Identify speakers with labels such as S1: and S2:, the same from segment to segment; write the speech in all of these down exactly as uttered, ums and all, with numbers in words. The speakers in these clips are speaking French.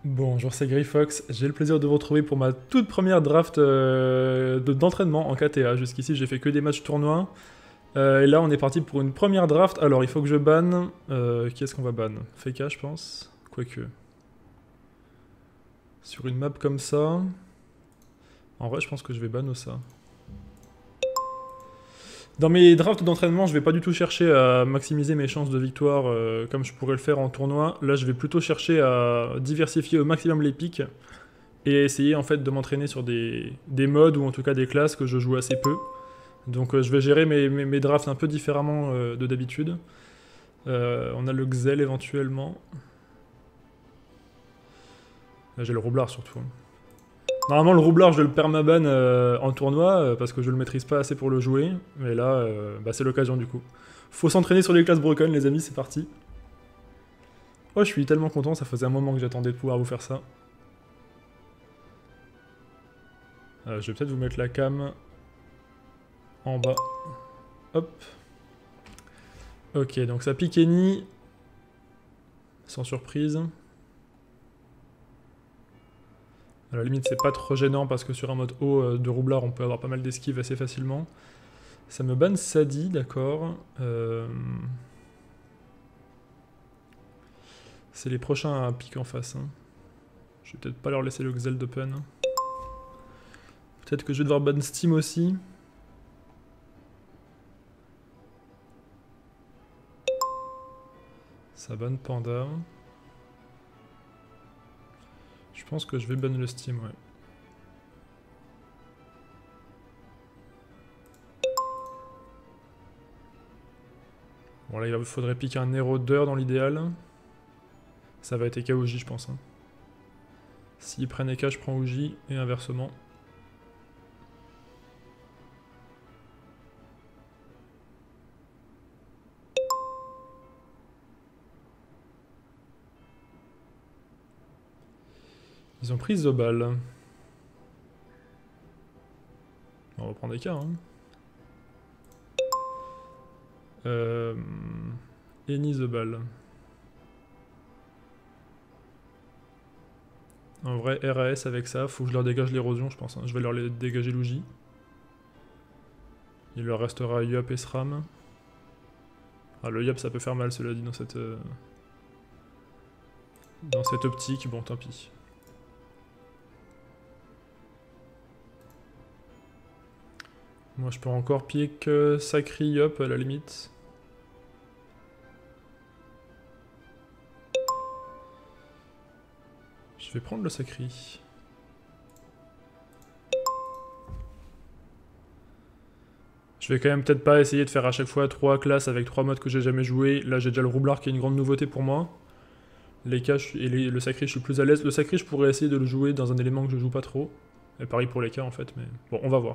S1: Bonjour, c'est Greyfox. J'ai le plaisir de vous retrouver pour ma toute première draft euh, de- d'entraînement en K T A. Jusqu'ici, j'ai fait que des matchs tournois. Euh, et là, on est parti pour une première draft. Alors, il faut que je banne. Euh, qui est-ce qu'on va ban? Feka, je pense. Quoique. Sur une map comme ça. En vrai, je pense que je vais ban Ossa. Dans mes drafts d'entraînement, je vais pas du tout chercher à maximiser mes chances de victoire euh, comme je pourrais le faire en tournoi. Là, je vais plutôt chercher à diversifier au maximum les pics et essayer en fait de m'entraîner sur des, des modes ou en tout cas des classes que je joue assez peu. Donc euh, je vais gérer mes, mes, mes drafts un peu différemment euh, de d'habitude. Euh, on a le Xel éventuellement. Là, j'ai le roublard surtout. Normalement le roublard je le permaban euh, en tournoi euh, parce que je le maîtrise pas assez pour le jouer. Mais là euh, bah, c'est l'occasion du coup. Faut s'entraîner sur les classes broken les amis, c'est parti. Oh je suis tellement content, ça faisait un moment que j'attendais de pouvoir vous faire ça. Euh, je vais peut-être vous mettre la cam en bas. Hop. Ok, donc ça pique Eni. Sans surprise. À la limite, c'est pas trop gênant parce que sur un mode haut euh, de roublard, on peut avoir pas mal d'esquives assez facilement. Ça me banne Sadi, d'accord. Euh... C'est les prochains à pique en face. Hein. Je vais peut-être pas leur laisser le Xel d'open. Peut-être que je vais devoir ban Steam aussi. Ça banne Panda. Je pense que je vais ban le Steam, ouais. Bon là, il faudrait piquer un érodeur dans l'idéal. Ça va être E K Uji, je pense. Hein. S'ils prennent E K, je prends Uji, et inversement. Ils ont pris Zobal. On va prendre E K, hein. Euh... Eni Zobal. En vrai, R A S avec ça, faut que je leur dégage l'érosion, je pense. Hein. Je vais leur dégager l'Uji. Il leur restera Yop et Sram. Ah, le Yop, ça peut faire mal, cela dit, dans cette, euh... dans cette optique. Bon, tant pis. Moi, je peux encore pique euh, Sacri Yop, à la limite. Je vais prendre le Sacri. Je vais quand même peut-être pas essayer de faire à chaque fois trois classes avec trois modes que j'ai jamais joué. Là, j'ai déjà le roublard qui est une grande nouveauté pour moi. Les K et les, le Sacri, je suis plus à l'aise. Le Sacri, je pourrais essayer de le jouer dans un élément que je joue pas trop. Et pareil pour les K en fait, mais bon, on va voir.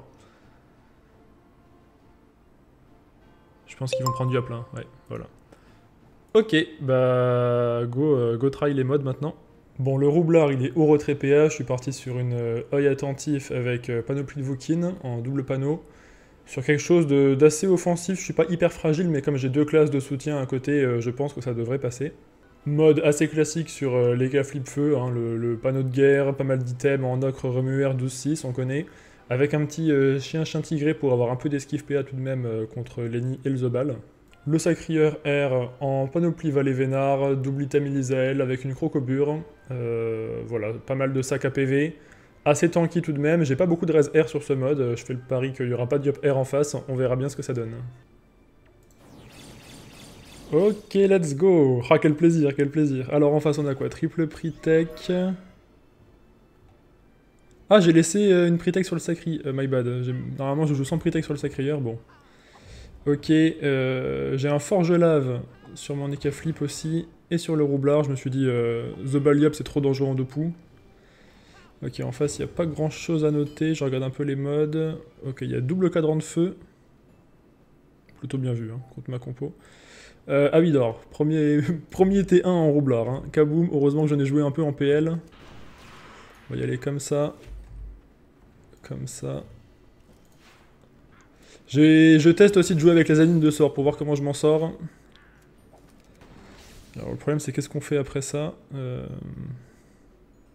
S1: Je pense qu'ils vont prendre du à plein, ouais, voilà. Ok, bah go, euh, go try les modes maintenant. Bon, le roublard, il est au retrait P A, je suis parti sur une euh, œil attentif avec euh, panoplie de Vukin en double panneau. Sur quelque chose d'assez offensif, je suis pas hyper fragile, mais comme j'ai deux classes de soutien à côté, euh, je pense que ça devrait passer. Mode assez classique sur euh, les cas flip-feu, hein, le, le panneau de guerre, pas mal d'items en ocre remuer douze six, on connaît. Avec un petit euh, chien-chien tigré pour avoir un peu d'esquive P A tout de même euh, contre Lenny et le Zobal. Le Sacrieur R en panoplie Valet Vénard, double item Elisael avec une crocobure. Euh, voilà, pas mal de sacs à P V. Assez tanky tout de même, j'ai pas beaucoup de res R sur ce mode, je fais le pari qu'il y aura pas de diop R en face, on verra bien ce que ça donne. Ok, let's go. Ah, quel plaisir, quel plaisir. Alors en face on a quoi? Triple prix tech. Ah, j'ai laissé euh, une prix tech sur le Sacri, euh, my bad. Normalement je joue sans prix tech sur le Sacrieur, bon. Ok, euh, j'ai un Forge Lave sur mon Eka Flip aussi, et sur le Roublard, je me suis dit, euh, The Baliop c'est trop dangereux en deux poux. Ok, en face il n'y a pas grand chose à noter, je regarde un peu les modes. Ok, il y a double cadran de feu. Plutôt bien vu, hein, contre ma compo. Euh, Avidor, premier, premier T un en roublard. Hein. Kaboom, heureusement que j'en ai joué un peu en P L. On va y aller comme ça. Comme ça. Je teste aussi de jouer avec les animes de sort pour voir comment je m'en sors. Alors le problème c'est qu'est-ce qu'on fait après ça euh...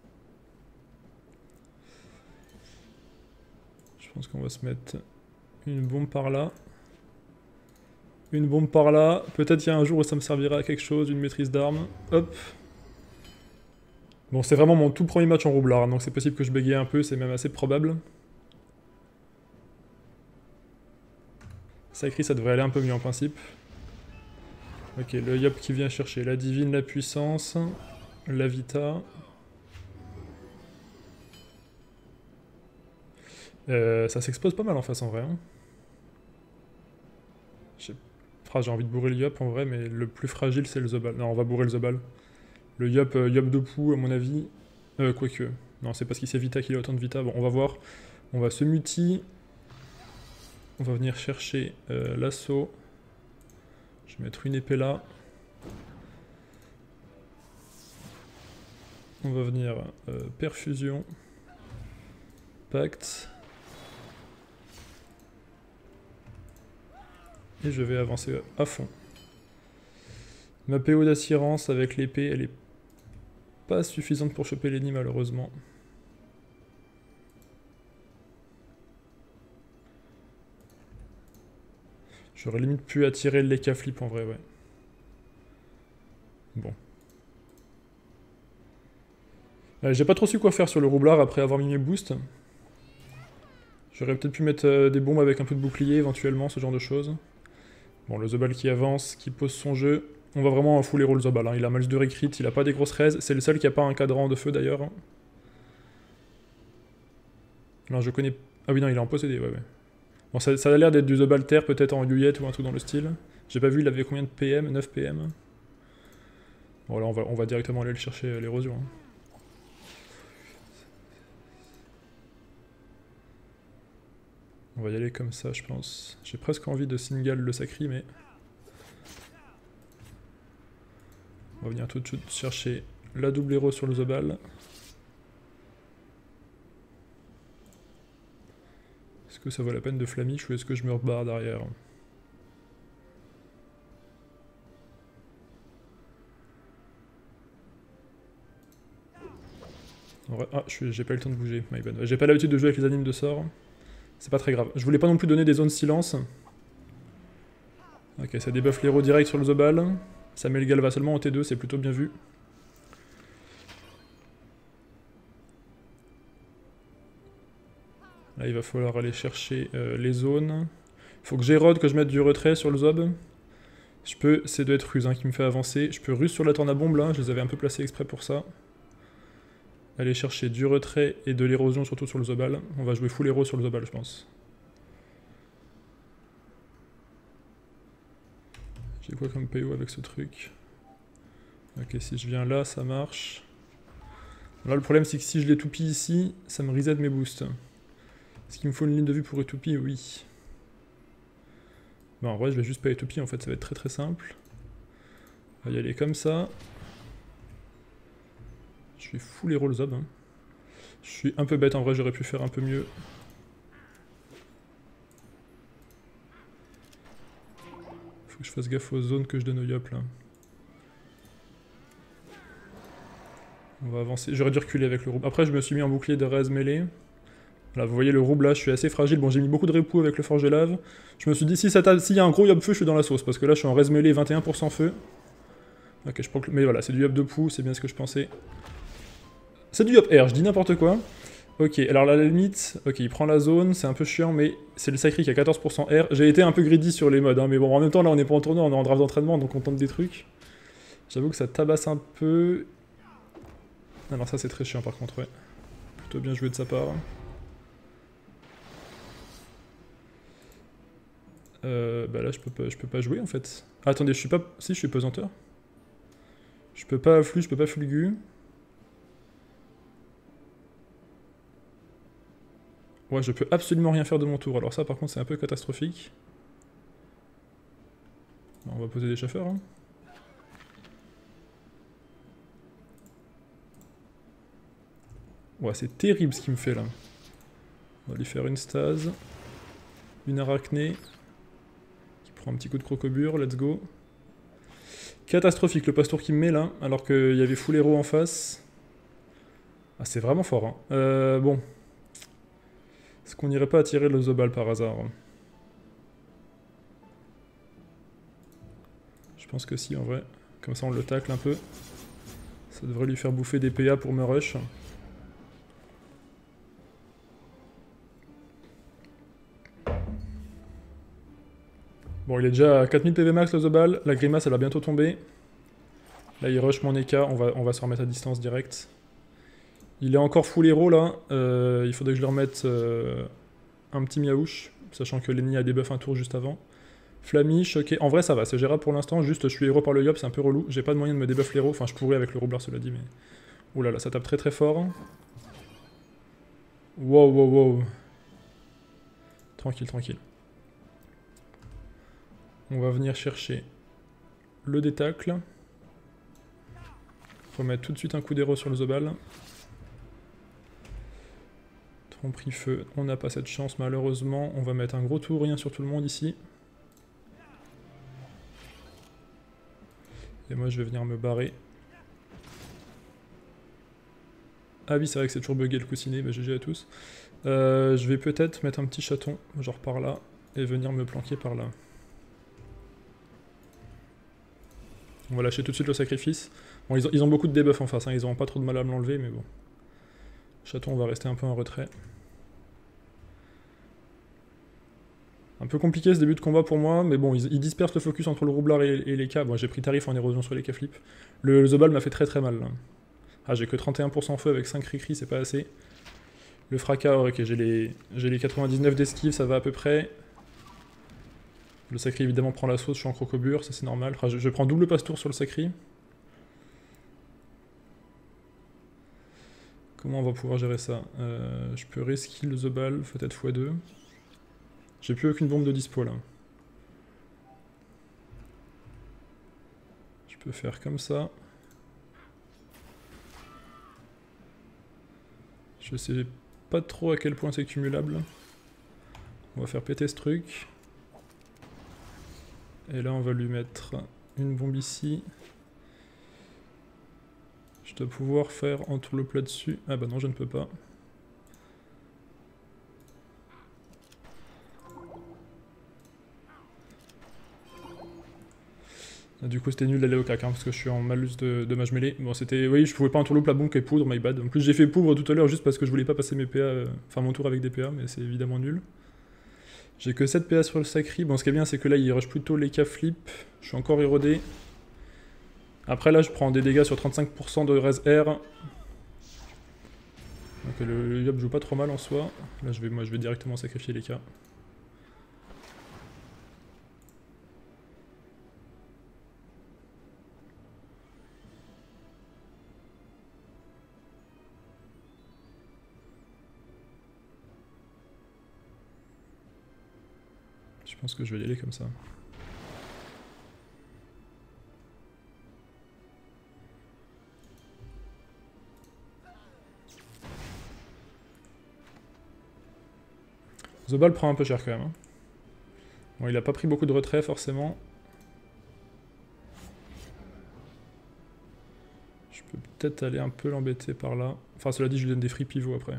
S1: pense qu'on va se mettre une bombe par là. Une bombe par là. Peut-être il y a un jour où ça me servira à quelque chose, une maîtrise d'armes. Hop. Bon, c'est vraiment mon tout premier match en roublard, donc c'est possible que je bégaye un peu, c'est même assez probable. Ça écrit, ça devrait aller un peu mieux en principe. Ok, le Yop qui vient chercher la divine, la puissance, la vita. Euh, ça s'expose pas mal en face en vrai. Hein. J'ai ah, envie de bourrer le Yop en vrai, mais le plus fragile c'est le Zobal. Non, on va bourrer le Zobal. Le Yop, euh, Yop de Pou, à mon avis. Euh, quoique. Non, c'est parce qu'il sait Vita qu'il a autant de Vita. Bon, on va voir. On va se muti. On va venir chercher euh, l'assaut. Je vais mettre une épée là. On va venir euh, perfusion. Pacte. Et je vais avancer à fond. Ma P O d'assurance avec l'épée, elle est pas suffisante pour choper l'ennemi malheureusement. J'aurais limite pu attirer le Leka Flip en vrai, ouais. Bon. Euh, J'ai pas trop su quoi faire sur le roublard après avoir mis mes boosts. J'aurais peut-être pu mettre euh, des bombes avec un peu de bouclier éventuellement, ce genre de choses. Bon, le Zobal qui avance, qui pose son jeu. On va vraiment en full héros le Zobal, hein. Il a malus de recrit, il a pas des grosses raises. C'est le seul qui a pas un cadran de feu d'ailleurs. Non, je connais... Ah oui, non, il est en possédé, ouais, ouais. Bon, ça, ça a l'air d'être du Zobal Terre, peut-être en Yuyet ou un truc dans le style. J'ai pas vu, il avait combien de P M? neuf P M. Bon, là, on va, on va directement aller le chercher, l'érosion. Hein. On va y aller comme ça, je pense. J'ai presque envie de single le sacri, mais... On va venir tout de suite chercher la double héros sur le Zobal. Est-ce que ça vaut la peine de flamiche ou est-ce que je me rebarre derrière? vrai... Ah, j'ai pas eu le temps de bouger, my bad. J'ai pas l'habitude de jouer avec les animes de sort. C'est pas très grave. Je voulais pas non plus donner des zones silence. Ok, ça débuffe l'héros direct sur le Zobal. Ça met le Galva seulement en T deux, c'est plutôt bien vu. Là, il va falloir aller chercher euh, les zones. Faut que j'érode, que je mette du retrait sur le Zob. Je peux, c'est de être ruse hein, qui me fait avancer. Je peux ruse sur la torne à bombe là, je les avais un peu placés exprès pour ça. Aller chercher du retrait et de l'érosion surtout sur le Zobal. On va jouer full héros sur le Zobal je pense. J'ai quoi comme P O avec ce truc? Ok, si je viens là, ça marche. Là, le problème, c'est que si je l'étoupille ici, ça me reset mes boosts. Est-ce qu'il me faut une ligne de vue pour étoupiller? Oui. Bon, en vrai, je vais juste pas étoupiller, en fait, ça va être très très simple. On va y aller comme ça. Je vais full héros le Zob. Hein. Je suis un peu bête, en vrai, j'aurais pu faire un peu mieux. Faut que je fasse gaffe aux zones que je donne au Yop, là. On va avancer. J'aurais dû reculer avec le rouble. Après, je me suis mis en bouclier de raise mêlée. Là, vous voyez le rouble là, je suis assez fragile. Bon, j'ai mis beaucoup de répou avec le forge de lave. Je me suis dit, si s'il y a un gros Yop feu, je suis dans la sauce. Parce que là, je suis en raise mêlée, vingt et un pour cent feu. Ok, je prends... Mais voilà, c'est du Yop de Pou, c'est bien ce que je pensais. C'est du Yop R, je dis n'importe quoi. Ok, alors là, la limite, ok, il prend la zone, c'est un peu chiant, mais c'est le sacré qui a quatorze pour cent R. J'ai été un peu greedy sur les modes, hein, mais bon, en même temps, là, on n'est pas en tournoi, on est en draft d'entraînement, donc on tente des trucs. J'avoue que ça tabasse un peu. Alors ça, c'est très chiant, par contre, ouais. Plutôt bien joué de sa part. Euh, bah là, je peux pas, je peux pas jouer, en fait. Ah, attendez, je suis pas... Si, je suis pesanteur. Je peux pas afflux, je peux pas fulgu. Ouais, je peux absolument rien faire de mon tour. Alors ça, par contre, c'est un peu catastrophique. On va poser des chaffeurs. Hein. Ouais, c'est terrible ce qu'il me fait là. On va lui faire une stase. Une arachnée. Qui prend un petit coup de crocobure, let's go. Catastrophique le passe-tour qu'il me met là, alors qu'il y avait full héros en face. Ah, c'est vraiment fort. Hein. Euh, bon. qu'on n'irait pas attirer le Zobal par hasard? Je pense que si, en vrai. Comme ça, on le tacle un peu. Ça devrait lui faire bouffer des P A pour me rush. Bon, il est déjà à quatre mille P V max le Zobal. La grimace, elle va bientôt tomber. Là, il rush mon E K. On va, on va se remettre à distance direct. Il est encore full héros là. Euh, il faudrait que je lui remette euh, un petit miaouche. Sachant que l'ennemi a des buffs un tour juste avant. Flamiche, ok. En vrai, ça va. C'est gérable pour l'instant. Juste, je suis héros par le Yop. C'est un peu relou. J'ai pas de moyen de me débuff l'héros. Enfin, je pourrais avec le roublard, cela dit, mais. Ouh là là, ça tape très très fort. Wow, wow, wow. Tranquille, tranquille. On va venir chercher le détacle. Faut mettre tout de suite un coup d'héros sur le Zobal. Tromperie feu, on n'a pas cette chance malheureusement. On va mettre un gros tour, rien sur tout le monde ici. Et moi je vais venir me barrer. Ah oui, c'est vrai que c'est toujours bugué le coussinet, bah G G à tous. Euh, je vais peut-être mettre un petit chaton, genre par là, et venir me planquer par là. On va lâcher tout de suite le sacrifice. Bon, ils ont, ils ont beaucoup de debuffs en face, hein, ils n'auront pas trop de mal à me l'enlever, mais bon. Chaton, on va rester un peu en retrait. Un peu compliqué ce début de combat pour moi, mais bon, ils, ils dispersent le focus entre le roublard et, et les K. Bon, j'ai pris tarif en érosion sur les K-flip. Le, le Zobal m'a fait très très mal, là. Ah, j'ai que trente et un pour cent feu avec cinq cri-cri, c'est pas assez. Le fracas, ok, j'ai les, les quatre-vingt-dix-neuf d'esquive, ça va à peu près. Le sacri évidemment prend la sauce, je suis en crocobure, ça c'est normal. Enfin, je, je prends double passe-tour sur le sacri. Comment on va pouvoir gérer ça? euh, Je peux reskill le Zobal, peut-être fois deux. J'ai plus aucune bombe de dispo là. Je peux faire comme ça. Je sais pas trop à quel point c'est cumulable. On va faire péter ce truc. Et là on va lui mettre une bombe ici. Je dois pouvoir faire entre le plat dessus. Ah bah non, je ne peux pas. Du coup c'était nul d'aller au cac, hein, parce que je suis en malus de, de mage mêlée. Bon c'était... Oui, je pouvais pas entourloupe la bombe et poudre, my bad. En plus j'ai fait poudre tout à l'heure juste parce que je voulais pas passer mes P A... Euh... Enfin mon tour avec des P A, mais c'est évidemment nul. J'ai que sept P A sur le sacri. Bon ce qui est bien c'est que là il rush plutôt les K-flip. Je suis encore érodé. Après là je prends des dégâts sur trente-cinq pour cent de res R. Donc le, le Yop joue pas trop mal en soi. Là je vais, moi je vais directement sacrifier les K. Je pense que je vais y aller comme ça. Zobal prend un peu cher quand même. Hein. Bon, il a pas pris beaucoup de retrait forcément. Je peux peut-être aller un peu l'embêter par là. Enfin, cela dit, je lui donne des free pivots après.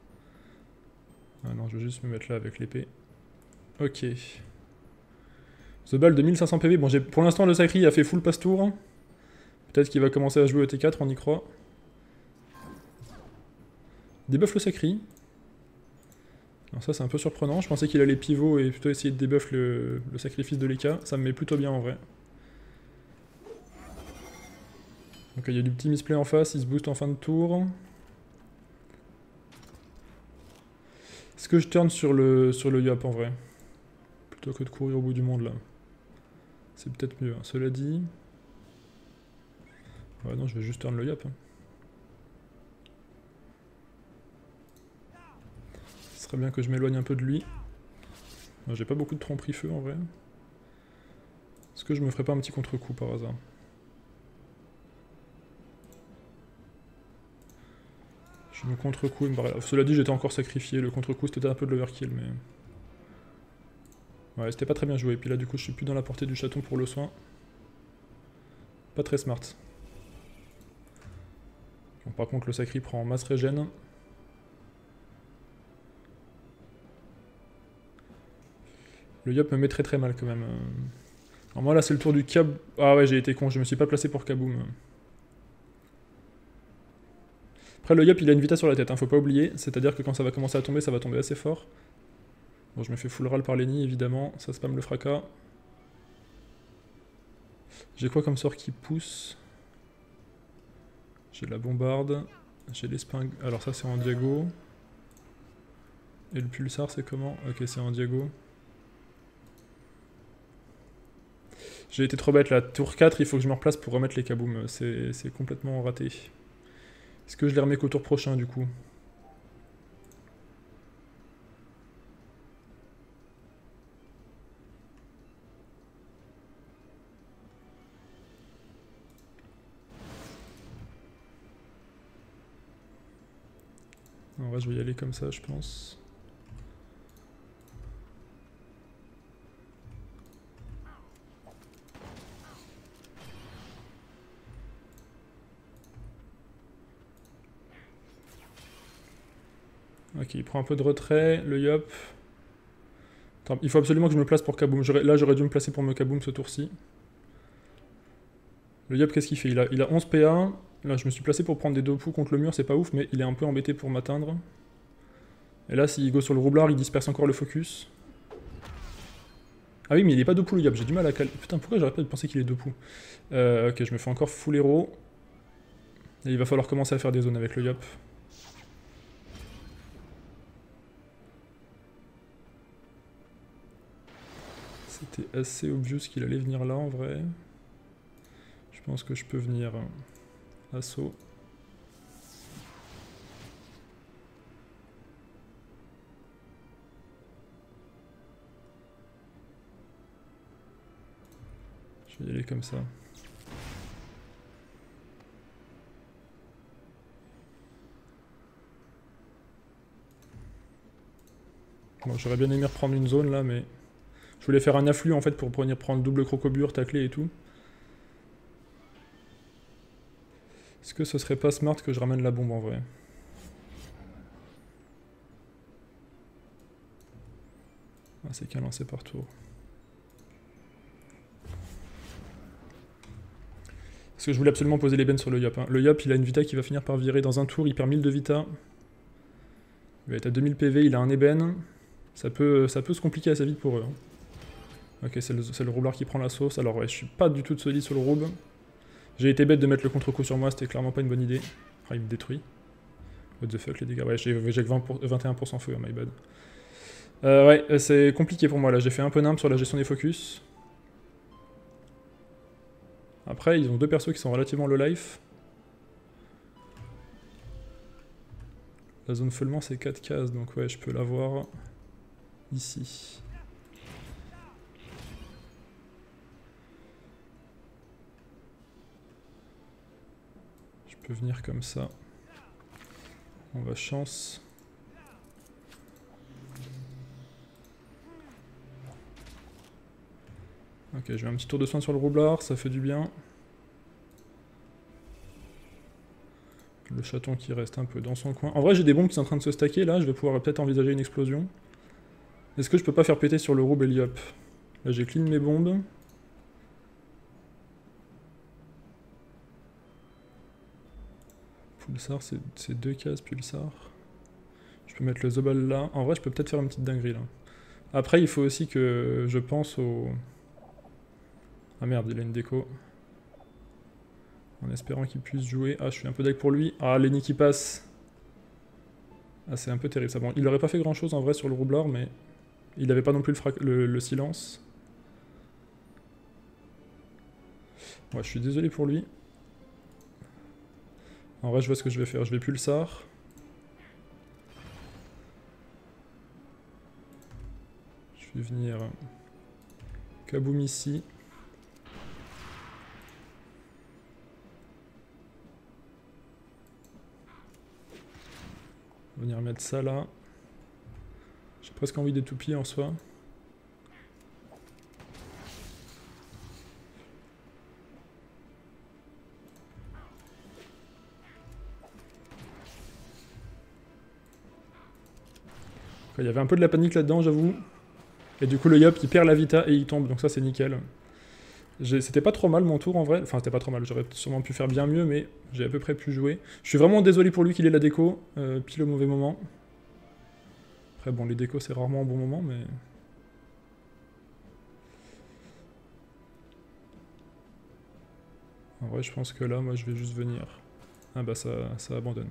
S1: Ah non, je vais juste me mettre là avec l'épée. Ok. Zobal de mille cinq cents P V. Bon, pour l'instant, le sacri a fait full passe-tour. Peut-être qu'il va commencer à jouer au T quatre, on y croit. Débuff le sacri. Alors ça c'est un peu surprenant, je pensais qu'il allait pivot et plutôt essayer de débuff le, le sacrifice de l'E K, ça me met plutôt bien en vrai. Donc il y a du petit misplay en face, il se booste en fin de tour. Est-ce que je turn sur le, sur le Yop en vrai? Plutôt que de courir au bout du monde là. C'est peut-être mieux, hein. Cela dit... Ouais non, je vais juste turn le Yop. Hein. Ce serait bien que je m'éloigne un peu de lui. J'ai pas beaucoup de tromperie feu en vrai. Est-ce que je me ferais pas un petit contre-coup par hasard? Je me contre-coup, il me paraît... Cela dit, j'étais encore sacrifié. Le contre-coup, c'était un peu de l'overkill, mais... Ouais, c'était pas très bien joué. Et puis là, du coup, je suis plus dans la portée du chaton pour le soin. Pas très smart. Bon, par contre, le sacri prend masse régène. Le Yop me met très très mal quand même. Alors moi là c'est le tour du Kab... Ah ouais j'ai été con, je me suis pas placé pour Kaboom. Après le Yop il a une vitesse sur la tête, hein, faut pas oublier. C'est-à-dire que quand ça va commencer à tomber, ça va tomber assez fort. Bon je me fais full râle par Lenny évidemment, ça spam le fracas. J'ai quoi comme sort qui pousse? J'ai la bombarde, j'ai l'espingle... Alors ça c'est en diago. Et le pulsar c'est comment? Ok c'est en diago. J'ai été trop bête là, tour quatre il faut que je me replace pour remettre les kabooms, c'est complètement raté. Est-ce que je les remets qu'au tour prochain du coup? En vrai je vais y aller comme ça je pense. Ok, il prend un peu de retrait, le Yop. Attends, il faut absolument que je me place pour Kaboom. Là, j'aurais dû me placer pour me Kaboom ce tour-ci. Le Yop, qu'est-ce qu'il fait il a, il a onze P A. Là, je me suis placé pour prendre des deux coups contre le mur, c'est pas ouf, mais il est un peu embêté pour m'atteindre. Et là, s'il go sur le roublard, il disperse encore le focus. Ah oui, mais il est pas deux pouls le Yop, j'ai du mal à caler. Putain, pourquoi j'aurais pas pensé qu'il est deux pouls? euh, Ok, je me fais encore full héros. Et il va falloir commencer à faire des zones avec le Yop. C'était assez obvious qu'il allait venir là en vrai. Je pense que je peux venir assaut. Je vais y aller comme ça. Bon, j'aurais bien aimé reprendre une zone là, mais... Je voulais faire un afflux en fait pour venir prendre double crocobure, tacler et tout. Est-ce que ce serait pas smart que je ramène la bombe en vrai? Ah, c'est qu'un lancer par tour. Parce que je voulais absolument poser les bennes sur le Yop. Hein. Le Yop, il a une vita qui va finir par virer dans un tour, il perd mille de vita. Il va être à deux mille P V, il a un ébène. Ça peut, ça peut se compliquer assez vite pour eux. Hein. Ok, c'est le, le roublard qui prend la sauce. Alors ouais, je suis pas du tout de solide sur le roub. J'ai été bête de mettre le contre-coup sur moi, c'était clairement pas une bonne idée. Ah, il me détruit. What the fuck les dégâts. Ouais, j'ai que vingt et un pour cent feu, hein, my bad. Euh, ouais, c'est compliqué pour moi là, j'ai fait un peu nimble sur la gestion des focus. Après, ils ont deux persos qui sont relativement low life. La zone feulement c'est quatre cases, donc ouais, je peux l'avoir ici. Je peux venir comme ça. On va chance. Ok, je mets un petit tour de soin sur le roublard, ça fait du bien. Le chaton qui reste un peu dans son coin. En vrai, j'ai des bombes qui sont en train de se stacker là, je vais pouvoir peut-être envisager une explosion. Est-ce que je peux pas faire péter sur le roub et le Yop? Là, j'ai clean mes bombes. Pulsar, c'est deux cases Pulsar. Je peux mettre le Zobal là. En vrai, je peux peut-être faire une petite dinguerie là. Après, il faut aussi que je pense au... Ah merde, il a une déco. En espérant qu'il puisse jouer. Ah, je suis un peu deck pour lui. Ah, Lenny qui passe. Ah, c'est un peu terrible ça. Bon, il aurait pas fait grand chose en vrai sur le roublard, mais il avait pas non plus le, le, le silence. Ouais, je suis désolé pour lui. En vrai, je vois ce que je vais faire. Je vais pulsar. Je vais venir Kaboom ici. Venir mettre ça là. J'ai presque envie d'étoupiller en soi. Il y avait un peu de la panique là-dedans, j'avoue. Et du coup, le Yop, il perd la Vita et il tombe, donc ça, c'est nickel. C'était pas trop mal mon tour en vrai, enfin c'était pas trop mal, j'aurais sûrement pu faire bien mieux, mais j'ai à peu près pu jouer. Je suis vraiment désolé pour lui qu'il ait la déco, euh, pile au mauvais moment. Après bon, les décos c'est rarement un bon moment, mais... En vrai je pense que là, moi je vais juste venir. Ah bah ça, ça abandonne.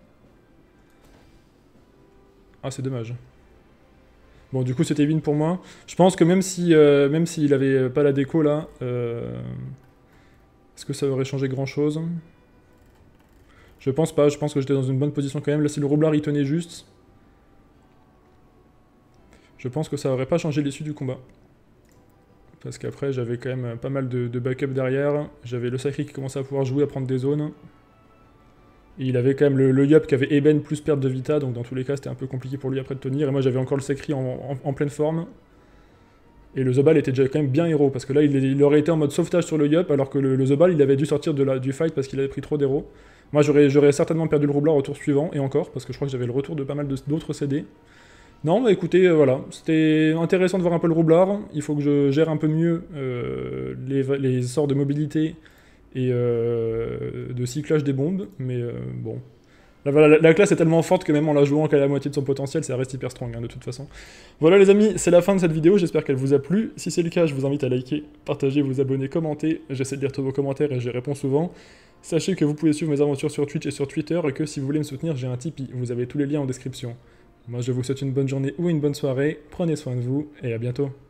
S1: Ah c'est dommage. Bon du coup c'était win pour moi. Je pense que même si euh, même s'il avait pas la déco là, euh... est-ce que ça aurait changé grand chose? Je pense pas, je pense que j'étais dans une bonne position quand même. Là si le roublard il tenait juste, je pense que ça aurait pas changé l'issue du combat. Parce qu'après j'avais quand même pas mal de, de backup derrière. J'avais le Sacri qui commençait à pouvoir jouer, à prendre des zones. Et il avait quand même le, le Yop qui avait Eben plus perte de Vita, donc dans tous les cas c'était un peu compliqué pour lui après de tenir. Et moi j'avais encore le Sacri en, en, en pleine forme. Et le Zobal était déjà quand même bien héros, parce que là il, il aurait été en mode sauvetage sur le Yop, alors que le, le Zobal il avait dû sortir de la, du fight parce qu'il avait pris trop d'héros. Moi j'aurais certainement perdu le roublard au tour suivant, et encore, parce que je crois que j'avais le retour de pas mal d'autres C D. Non, bah écoutez, euh, voilà, c'était intéressant de voir un peu le roublard. Il faut que je gère un peu mieux euh, les, les sorts de mobilité et euh, de cyclage des bombes, mais euh, bon. La, la, la classe est tellement forte que même en la jouant qu'à la moitié de son potentiel, ça reste hyper strong hein, de toute façon. Voilà les amis, c'est la fin de cette vidéo, j'espère qu'elle vous a plu. Si c'est le cas, je vous invite à liker, partager, vous abonner, commenter. J'essaie de lire tous vos commentaires et j'y réponds souvent. Sachez que vous pouvez suivre mes aventures sur Twitch et sur Twitter, et que si vous voulez me soutenir, j'ai un Tipeee. Vous avez tous les liens en description. Moi je vous souhaite une bonne journée ou une bonne soirée, prenez soin de vous, et à bientôt.